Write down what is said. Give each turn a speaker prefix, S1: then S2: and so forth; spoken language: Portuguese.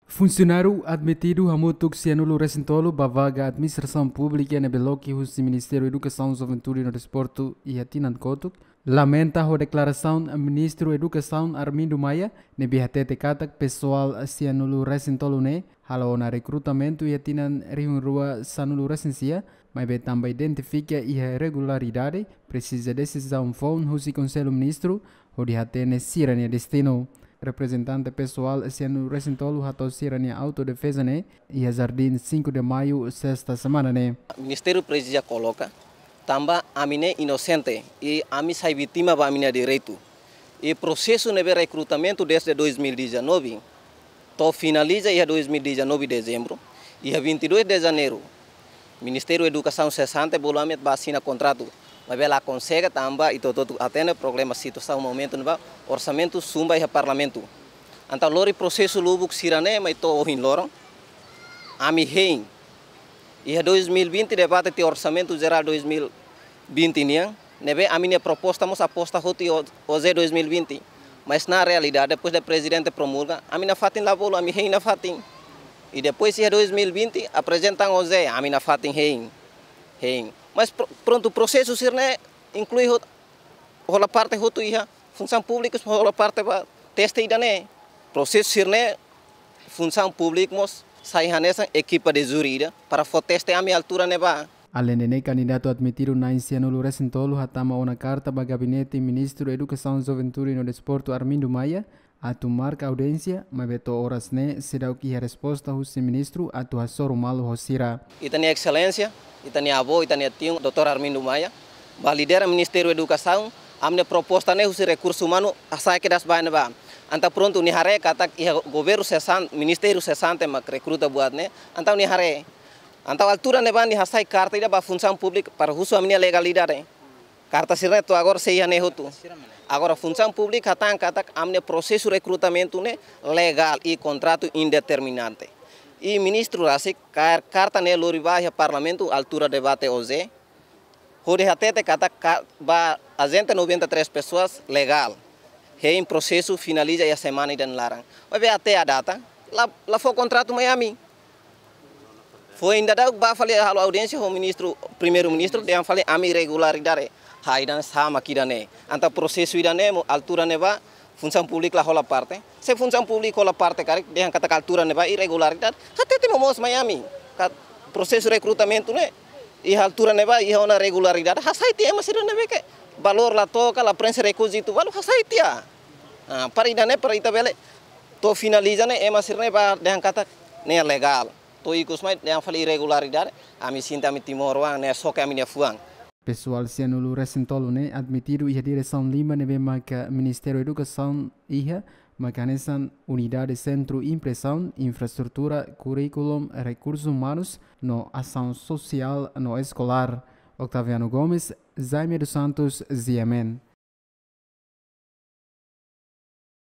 S1: Funcionário admitido a Mutuxianulo Recentolo, Bavaga Administração Pública e Beloki, o Ministério da Educação, Juventude e Desporto e Atinan Kotuk, lamenta a declaração do Ministro da Educação Armindo Maia, nebihatete katak pessoal Cianulo Recentolo ne, halo na recrutamento e Atinan Rua Sanulo Recensia, mas também identifica a irregularidade, precisa decisão phone, o Conselho Ministro, o de Atene Sirania Destino. Representante pessoal sendo recentolo hato sirania autodefesa né e a jardim 5 de maio sexta semana né.
S2: O Ministério precisa coloca também a mim inocente e a mim sai vítima ba minha direito. E processo de recrutamento desde 2019 to finaliza em 2019 de dezembro e a 22 de janeiro Ministério da Educação cessante bolamente ba assina contrato. Mas ela consegue também e todo atende problema situação momento no orçamento sumba e parlamento. Então lori processo lubuk sirane mas to hin loron. Ami hein. E 2020 debate de orçamento geral 2020 niang. Nebe a minha proposta mos aposta hoti o 2020. Mas na realidade depois do presidente promulga, a minha fatin lá bolo, a minha hein na fatin. E depois se 2020 apresentam o Zé, a minha fatin hein. Hein. Mas pronto, o processo sirne inclui a parte da função pública, a parte da teste idane. Processo sirne função pública, mas sai nessa equipa de jurida para o teste a minha altura neba.
S1: Além de candidato admitido na Cianulo Recentolo, hatama uma carta para o gabinete ministro da Educação, Juventude e Desporto Armindo Maia a tomar audiência, mas beto horas ne será o que a resposta do ministro a tua sorumalo hosira.
S2: E tem excelência. Itani avô, itani tio, Dr. Armindo Maia, lidera Ministério da Educação, a minha proposta é o recurso humano, a sair que das baias ba. Anta pronto ni hare kata o governo cessante, Ministério cessante mak recruta buat ne, anta ni hare. Anta altura ne ba ni hasai carta ida ba função pública para uso a minha legalidade. Carta sirne to agora sei ne hotu. Agora função pública kata a minha processo recrutamento ne legal e contrato indeterminante. E ministro Rasik, carta ne loriba a parlamento, altura debate hoje. Hode hatete kata ba a gente 93 pessoas legal. Em processo finaliza a semana e larang. Vai ver até a data, lá foi o contrato Miami. Foi ainda da ba falei a audiência o ministro, primeiro-ministro, de falei a irregularidade. Haidan sama kidane. Anta processo idane altura ne ba função pública lá rola parte. Se função pública rola parte, cara, deixam kata altura ne ba irregularidade. Até temos Miami, processo de recrutamento né. E a altura ne ba e uma regularidade. Hasai tia mas não ne que valor lá toca, la prensa recusito, valor hasai tia. Para idane para itabele. To finaliza né, mas ne ba deixam kata ne legal. To ikus mai deixam falei irregularidade. A mi sinta mi timorwan ne soca a minha fuang.
S1: Pessoal Cianulo Recentolo ne admitido e a direção Lima neve marca Ministério da Educação iha mecanizam unidade centro impressão, infraestrutura, currículum, recursos humanos, no ação social no escolar. Octaviano Gomes, Jaime dos Santos, Ziamen.